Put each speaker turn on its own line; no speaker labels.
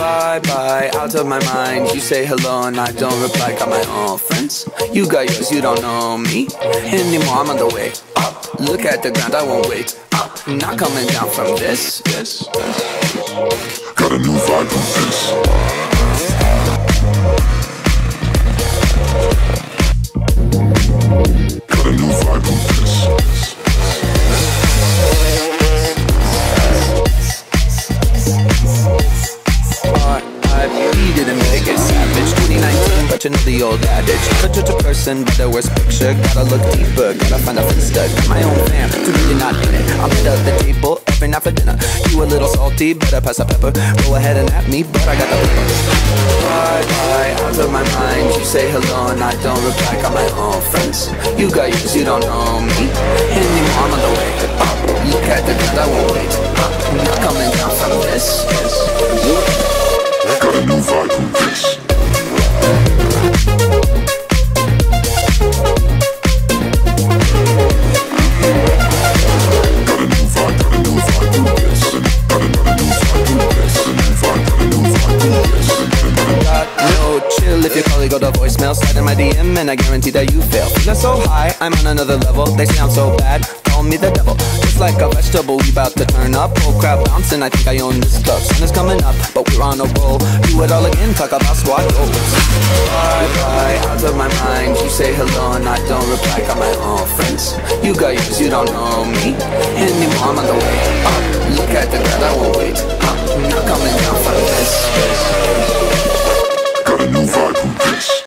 Bye, out of my mind. You say hello and I don't reply. Got my own friends, you got yours, you don't know me anymore. I'm on the way up, look at the ground, I won't wait up. Not coming down from this.
Got a new vibe from this. Got a new vibe from this.
R.I.P. didn't make it savage 2019, but you know the old adage. Never judge a person by their worst picture. Gotta look deeper, gotta find a finsta. Got my own fam, too really not in it. I'm at the table every night for dinner. You a little salty, better pass the pepper. Go ahead and at me, but I got the pepper. Bye, out of my mind. You say hello and I don't reply. Got my own friends, you got yours, you don't know me anymore. I'm on the way up, look at the ground, I won't wait up. Not coming down from this.
Got a new vibe from this.
If your colleague go to voicemail, slide in my DM and I guarantee that you fail. Feeling so high, I'm on another level. They say I'm so bad, call me the devil. Just like a vegetable, we bout to turn up. Whole crowd bouncing, I think I own this club. Sun is coming up, but we're on a roll. Do it all again, talk about squad goals. Bye, out of my mind. You say hello and I don't reply. Got my own friends, you got yours, you don't know me anymore. I'm on the way up, look at the ground, I won't wait up. Not coming down from this.
Got a new vibe from this.